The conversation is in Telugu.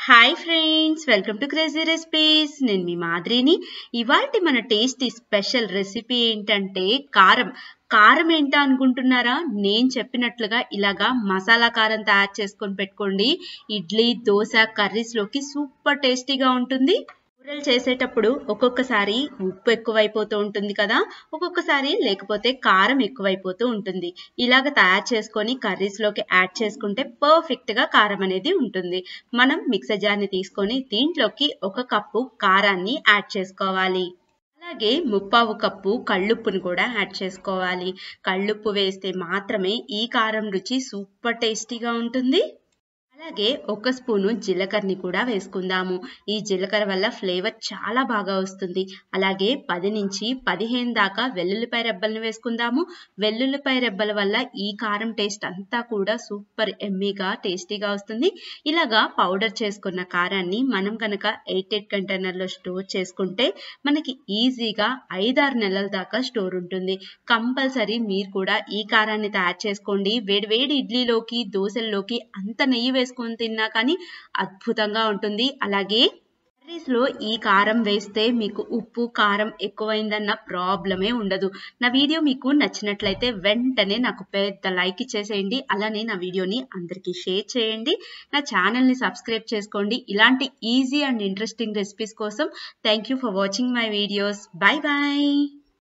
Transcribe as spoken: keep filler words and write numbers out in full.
Hi friends, welcome to crazy recipes. నేను మీ మాదిరిని. ఇవాల్టి మన టేస్టీ స్పెషల్ రెసిపీ ఏంటంటే కారం. కారం ఏంటా అనుకుంటున్నారా? నేను చెప్పినట్లుగా ఇలాగా మసాలా కారం తయారు చేసుకొని పెట్టుకోండి. ఇడ్లీ, దోశ, కర్రీస్లోకి సూపర్ టేస్టీగా ఉంటుంది. కూరలు చేసేటప్పుడు ఒక్కొక్కసారి ఉప్పు ఎక్కువైపోతూ ఉంటుంది కదా, ఒక్కొక్కసారి లేకపోతే కారం ఎక్కువైపోతూ ఉంటుంది. ఇలాగ తయారు చేసుకొని కర్రీస్లోకి యాడ్ చేసుకుంటే పర్ఫెక్ట్గా కారం అనేది ఉంటుంది. మనం మిక్సర్ జార్ని తీసుకొని దీంట్లోకి ఒక కప్పు కారాన్ని యాడ్ చేసుకోవాలి. అలాగే ముప్పావు కప్పు కళ్ళుప్పును కూడా యాడ్ చేసుకోవాలి. కళ్ళుప్పు వేస్తే మాత్రమే ఈ కారం రుచి సూపర్ టేస్టీగా ఉంటుంది. అలాగే ఒక స్పూను జీలకర్రని కూడా వేసుకుందాము. ఈ జీలకర్ర వల్ల ఫ్లేవర్ చాలా బాగా వస్తుంది. అలాగే పది నుంచి పదిహేను దాకా వెల్లుల్లిపాయ రెబ్బలను వేసుకుందాము. వెల్లుల్లిపాయ రెబ్బల వల్ల ఈ కారం టేస్ట్ అంతా కూడా సూపర్ ఎమ్మీగా టేస్టీగా వస్తుంది. ఇలాగా పౌడర్ చేసుకున్న కారాన్ని మనం కనుక ఎయిట్ ఎయిట్ కంటైనర్లో స్టోర్ చేసుకుంటే మనకి ఈజీగా ఐదారు నెలల దాకా స్టోర్ ఉంటుంది. కంపల్సరీ మీరు కూడా ఈ కారాన్ని తయారు చేసుకోండి. వేడి వేడి ఇడ్లీలోకి, దోశల్లోకి అంత నెయ్యి వేసుకొని తిన్నా కానీ అద్భుతంగా ఉంటుంది. అలాగే కర్రీస్లో ఈ కారం వేస్తే మీకు ఉప్పు కారం ఎక్కువైందన్న ప్రాబ్లమే ఉండదు. నా వీడియో మీకు నచ్చినట్లయితే వెంటనే నాకు పెద్ద లైక్ ఇచ్చేసేయండి. అలానే నా వీడియోని అందరికీ షేర్ చేయండి. నా ఛానల్ని సబ్స్క్రైబ్ చేసుకోండి. ఇలాంటి ఈజీ అండ్ ఇంట్రెస్టింగ్ రెసిపీస్ కోసం thank you for watching my videos. Bye bye.